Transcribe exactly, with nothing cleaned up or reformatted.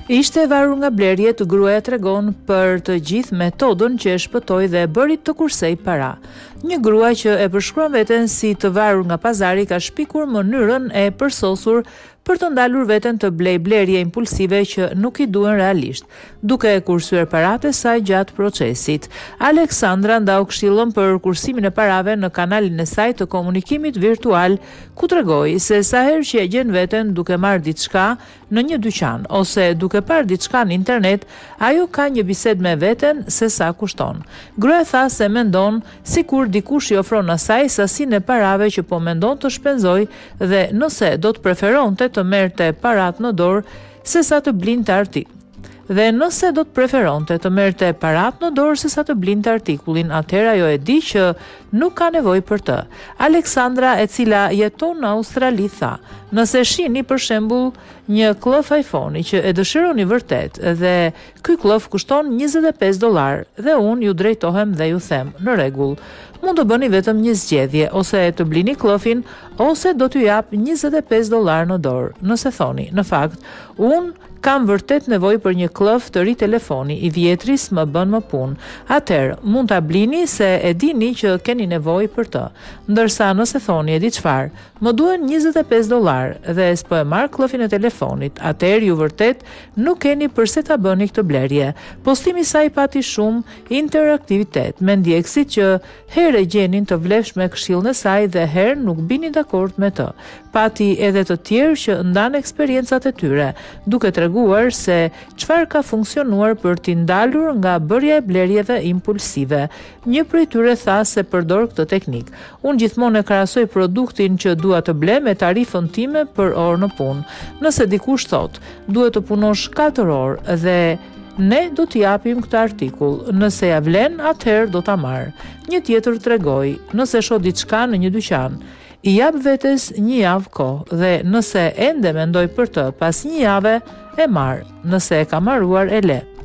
Ishte e varur nga blerjet, gruaja tregon për të gjithë metodën që e shpëtoi dhe e bëri të kursej para. Një grua që e përshkruan veten si të varur nga pazari ka shpikur mënyrën e përsosur për të ndalur veten të blej blerje impulsive që nuk i duhen realisht, duke e kursyer paratë e saj gjatë procesit. Aleksandra ndau këshillën për kursimin e parave në kanalin e saj të komunikimit virtual, ku tregoi se sa herë që e gjen veten duke marrë diçka në një dyqan ose duke parë diçka në internet, ajo ka një bisedë me veten se sa kushton. Gruaja tha se mendon sikur dikush i ofron asaj sasinë e parave që po mendon të shpenzojë dhe nëse do të preferonte të merrte parat në dorë sesa të blinte artikull. Dhe nëse do të preferonte të merrte parat në dorë sesa të blinte artikullin, atëherë ajo e di që nuk ka nevojë për të. Aleksandra, e cila jeton në Australi, tha: "Nëse shihni për shembull një klof iPhone që e dëshironi vërtet dhe ky klof kushton njëzet e pesë dollar dhe unë ju drejtohem dhe ju them, në rregull, mund të bëni vetëm një zgjedhje, ose të blini klofin ose do t'ju jap njëzet e pesë dollar në dorë. Nëse thoni, në fakt, unë kam vërtet nevojë për një klof të ri telefoni, i vjetris më bën më punë, atëherë mund ta blini se e dini që keni nevojë për të. Ndërsa nëse thoni, e di çfarë, më duhen njëzet e pesë dollar dhe s'po e marr klofin e telefonit, atëherë ju vërtet nuk keni përse ta bëni këtë blerje." Postimi i saj pati shumë interaktivitet me ndjekësit që herë gjenin të vlefshme këshillën e saj dhe herë nuk binin dakord me të. Pati edhe të tjerë që ndanë eksperiencat e tyre, duke treguar se çfarë ka funksionuar për t'i ndalur nga bërja e blerjeve impulsive. Një prej tyre tha se përdor këtë teknik: "Unë gjithmonë e krahasoj produktin që dua të ble me tarifën time për orë në punë. Nëse dikush thot, duhet të punosh katër orë dhe ne do t'i japim këtë artikull. Nëse ja vlen, atëherë do ta marr." Një tjetër tregoi: "Nëse shoh diçka në një dyqan, i jap vetes një javë kohë dhe nëse ende mendoj për të pas një jave, e marr. Nëse e ka marruar, e le."